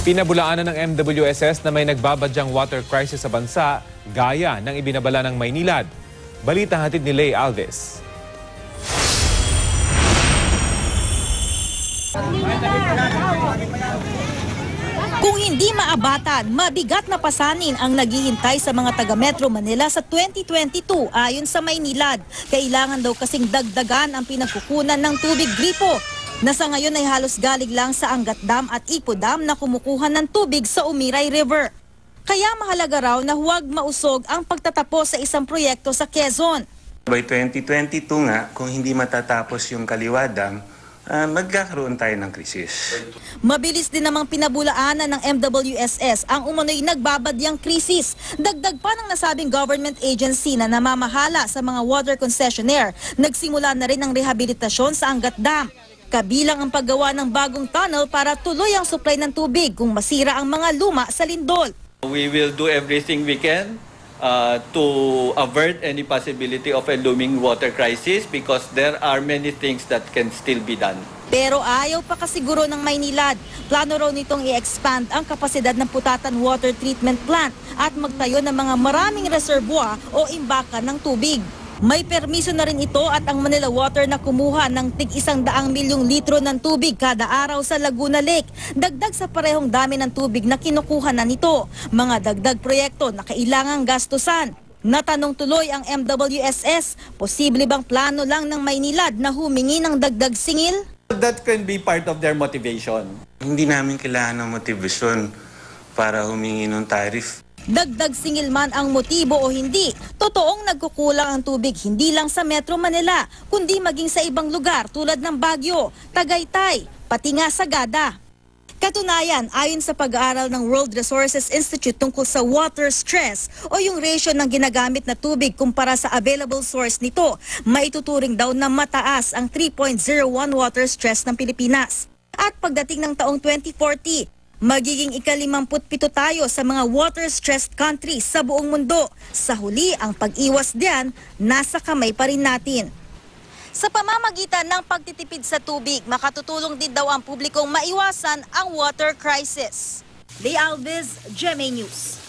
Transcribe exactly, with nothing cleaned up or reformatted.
Pinabulaanan ng M W S S na may nagbabadyang water crisis sa bansa gaya ng ibinabala ng Maynilad. Balita hatid ni Lay Alves. Kung hindi maabatan, mabigat na pasanin ang naghihintay sa mga taga Metro Manila sa twenty twenty-two ayon sa Maynilad. Kailangan daw kasing dagdagan ang pinagkukunan ng tubig gripo na sa ngayon ay halos galing lang sa Angat Dam at Ipo Dam na kumukuha ng tubig sa Umiray River. Kaya mahalaga raw na huwag mausog ang pagtatapos sa isang proyekto sa Quezon. By twenty twenty-two nga, kung hindi matatapos yung Kaliwa Dam, uh, magkakaroon tayo ng krisis. Mabilis din namang pinabulaanan ng M W S S ang umano'y nagbabadyang krisis. Dagdag pa ng nasabing government agency na namamahala sa mga water concessionaire, nagsimula na rin ang rehabilitasyon sa Angat Dam. Kabilang ang paggawa ng bagong tunnel para tuloy ang supply ng tubig kung masira ang mga luma sa lindol. We will do everything we can uh, to avert any possibility of a looming water crisis because there are many things that can still be done. Pero ayaw pa kasiguro ng Maynilad. Plano raw nitong i-expand ang kapasidad ng Putatan Water Treatment Plant at magtayo ng mga maraming reservoir o imbakan ng tubig. May permiso na rin ito at ang Manila Water na kumuha ng tig isang daang milyong litro ng tubig kada araw sa Laguna Lake. Dagdag sa parehong dami ng tubig na kinukuha na nito. Mga dagdag proyekto na kailangang gastusan. Natanong tuloy ang M W S S, posible bang plano lang ng Maynilad na humingi ng dagdag singil? That can be part of their motivation. Hindi namin kailangan ng motivasyon para humingi ng tariff. Dagdag singil man ang motibo o hindi, totoong nagkukulang ang tubig hindi lang sa Metro Manila, kundi maging sa ibang lugar tulad ng Baguio, Tagaytay, pati nga Sagada. Katunayan, ayon sa pag-aaral ng World Resources Institute tungkol sa water stress o yung ratio ng ginagamit na tubig kumpara sa available source nito, maituturing daw na mataas ang three point zero one water stress ng Pilipinas. At pagdating ng taong twenty forty, magiging ikalimamput pito tayo sa mga water-stressed countries sa buong mundo. Sa huli, ang pag-iwas diyan, nasa kamay pa rin natin. Sa pamamagitan ng pagtitipid sa tubig, makatutulong din daw ang publikong maiwasan ang water crisis. Lay Alves, G M A News.